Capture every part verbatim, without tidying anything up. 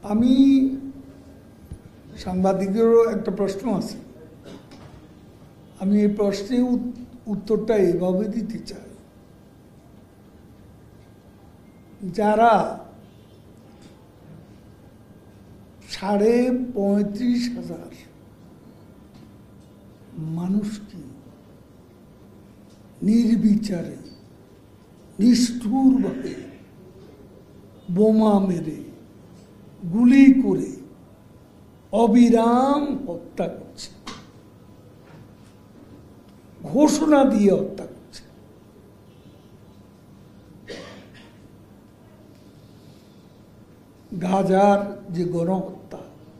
আমি সাংবাদিকেরও একটা প্রশ্ন আছে, আমি এই প্রশ্নের উত্তরটা এভাবে দিতে চাই। যারা সাড়ে পঁয়ত্রিশ হাজার মানুষকে নির্বিচারে নিষ্ঠুরভাবে বোমা মেরে গুলি করে অবিরাম হত্যা করছে, ঘোষণা দিয়ে হত্যা করছে, গাজার যে গণহত্যা,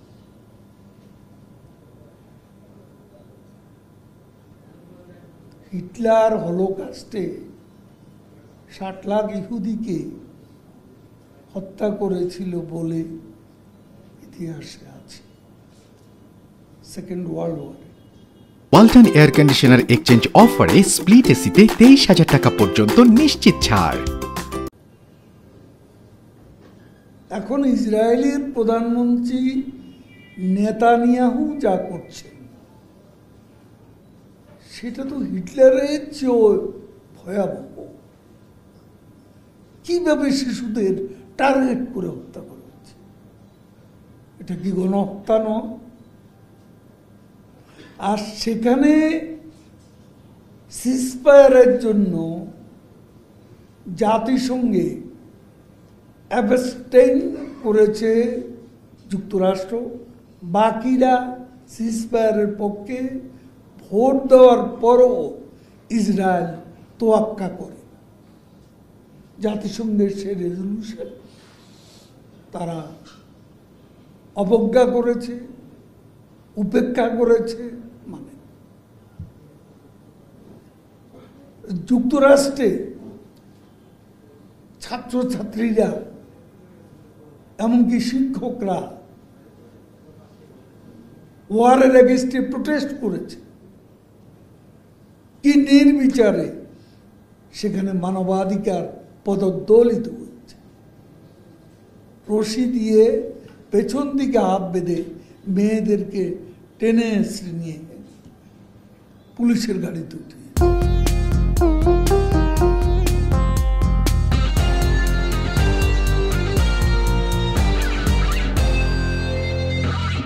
হিটলার হলোকাস্টে ষাট লাখ ইহুদিকে হত্যা করেছিল বলে ইতিহাসে আছে। সেকেন্ড ওয়ার্ল্ড ওয়ারে ওয়ালটন এয়ার কন্ডিশনার এক্সচেঞ্জ অফারে স্প্লিট এসিতে তেইশ হাজার টাকা পর্যন্ত নিশ্চিত ছাড়। এখন ইসরায়েলের প্রধানমন্ত্রী নেতানিয়াহু যা করছেন সেটা তো হিটলারের চেয়েও ভয়াবহ। কিভাবে শিশুদের টার্গেট করে হত্যা করা হচ্ছে? এটা কি গণহত্যা নয়? আর সেখানে সিজফায়ারের জন্য জাতিসংঘে অ্যাবস্টেইন করেছে যুক্তরাষ্ট্র, বাকিরা সিজফায়ারের পক্ষে ভোট দেওয়ার পরও ইসরায়েল তোয়াক্কা করে। জাতিসংঘের সে রেজলিউশন তারা অবজ্ঞা করেছে, উপেক্ষা করেছে। মানে যুক্তরাষ্ট্রে ছাত্রছাত্রীরা এমনকি শিক্ষকরা ওয়ারের এগেইনস্টে প্রোটেস্ট করেছে, কি নির্বিচারে সেখানে মানবাধিকার পদদলিত হয়েছে। রশি দিয়ে পেছন দিকে হাত বেঁধে মেয়েদেরকে টেনে এসে নিয়ে পুলিশের গাড়িতে উঠে